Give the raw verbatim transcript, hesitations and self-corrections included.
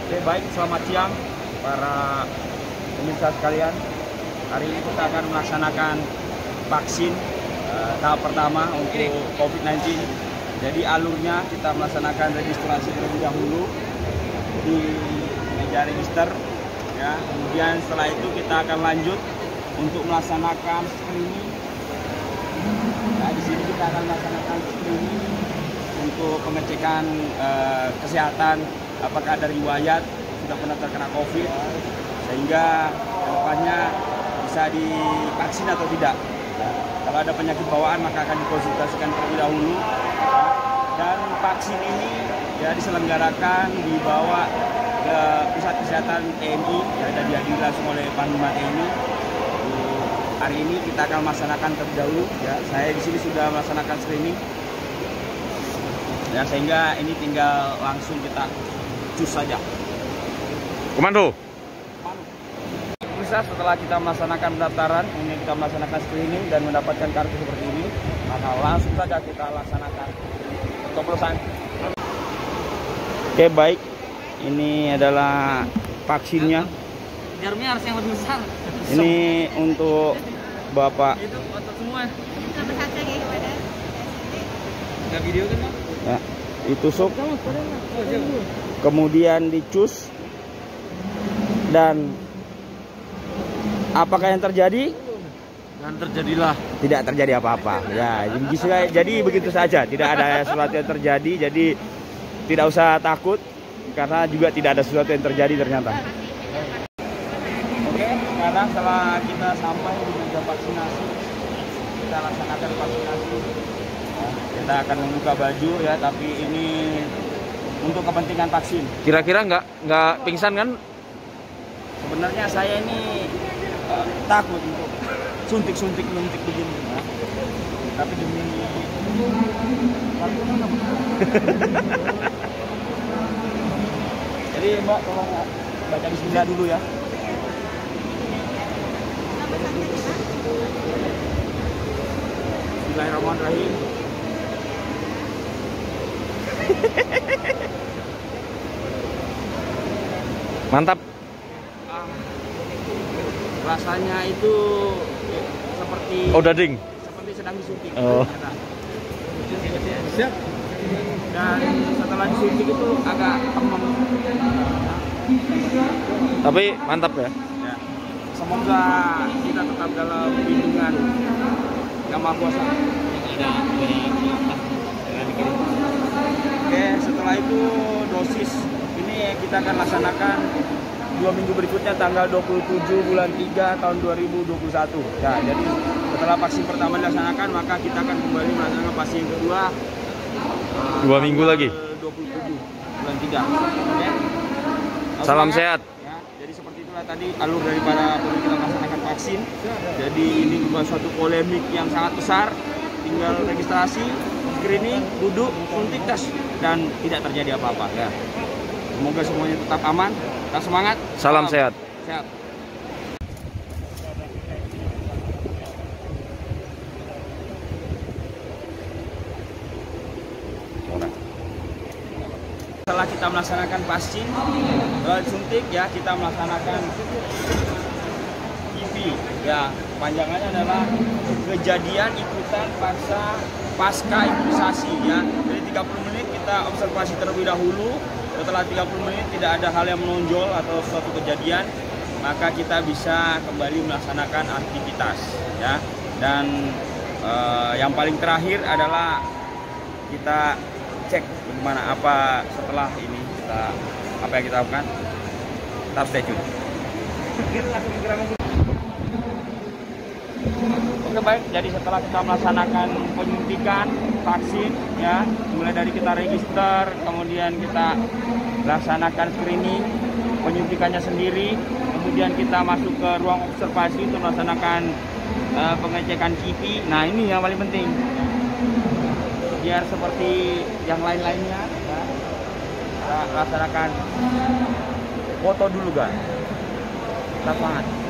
Oke, baik, selamat siang para pemirsa sekalian. Hari ini kita akan melaksanakan vaksin uh, tahap pertama untuk COVID sembilan belas. Jadi alurnya kita melaksanakan registrasi terlebih dahulu di meja register, ya. Kemudian setelah itu kita akan lanjut untuk melaksanakan screening. Nah, di sini kita akan melaksanakan screening untuk pengecekan uh, kesehatan, apakah ada riwayat sudah pernah terkena COVID, sehingga depannya bisa divaksin atau tidak. Nah, kalau ada penyakit bawaan maka akan dikonsultasikan terlebih dahulu. Dan vaksin ini ya diselenggarakan dibawa ke pusat kesehatan T N I, ya, dan dihadiri langsung oleh Panglima T N I. Hari ini kita akan melaksanakan terlebih dahulu. Ya, saya di sini sudah melaksanakan screening. Ya, sehingga ini tinggal langsung kita cus saja. Komando. Bisa setelah kita melaksanakan pendaftaran, ini kita melaksanakan screening dan mendapatkan kartu seperti ini, maka langsung saja kita laksanakan coblosan. Oke, baik. Ini adalah vaksinnya. Jarumnya harus yang lebih besar. Ini untuk Bapak. Itu otot semua. Nggak video kan, Bang? Ya, ditusuk, kemudian dicus, dan apakah yang terjadi? Dan terjadilah Tidak terjadi apa-apa. Ya, jadi, jadi begitu saja. Tidak ada sesuatu yang terjadi. Jadi tidak usah takut karena juga tidak ada sesuatu yang terjadi ternyata. Oke, sekarang setelah kita sampai di meja vaksinasi, kita laksanakan vaksinasi. Ya, kita akan membuka baju ya, tapi ini untuk kepentingan vaksin. Kira-kira nggak nggak pingsan kan? Sebenarnya saya ini uh, takut untuk suntik-suntik-suntik begini, ya. Tapi demi jadi Mbak tolong baca bismillah dulu ya. Bismillahirrahmanirrahim. Mantap. Ah, rasanya itu seperti Oh, dading. seperti sedang disuntik. Oh. Ternyata. Siap. Dan setelah disuntik itu agak kemeng. Tapi mantap ya. Ya. Semoga kita tetap dalam lindungan Yang Maha Kuasa. Oke, setelah itu dosis ini kita akan laksanakan dua minggu berikutnya tanggal dua puluh tujuh bulan tiga tahun dua ribu dua puluh satu. Nah, jadi setelah vaksin pertama dilaksanakan maka kita akan kembali melaksanakan vaksin kedua Dua minggu lagi. dua puluh tujuh bulan tiga. Oke. Salam Semangat. sehat. Ya, jadi seperti itulah tadi alur daripada kita melaksanakan vaksin. Jadi ini bukan suatu polemik yang sangat besar. Tinggal registrasi, screening, duduk, suntik, tes, dan tidak terjadi apa-apa. Ya. Semoga semuanya tetap aman, tetap semangat. Salam sehat. Sehat. Setelah kita melaksanakan vaksin, suntik ya, kita melaksanakan I P. Ya, panjangannya adalah kejadian ikutan pasca pasca imunisasi ya. Jadi tiga puluh menit kita observasi terlebih dahulu. Setelah tiga puluh menit tidak ada hal yang menonjol atau suatu kejadian, maka kita bisa kembali melaksanakan aktivitas ya. Dan eh, yang paling terakhir adalah kita cek bagaimana apa setelah ini kita apa yang kita lakukan. Tetap stay tune. Oke, baik, jadi setelah kita melaksanakan penyuntikan vaksin ya, mulai dari kita register, kemudian kita laksanakan screening, penyuntikannya sendiri, kemudian kita masuk ke ruang observasi untuk melaksanakan uh, pengecekan K I P. Nah, ini yang paling penting. Biar seperti yang lain-lainnya ya, kita laksanakan foto dulu, guys. Kita semangat.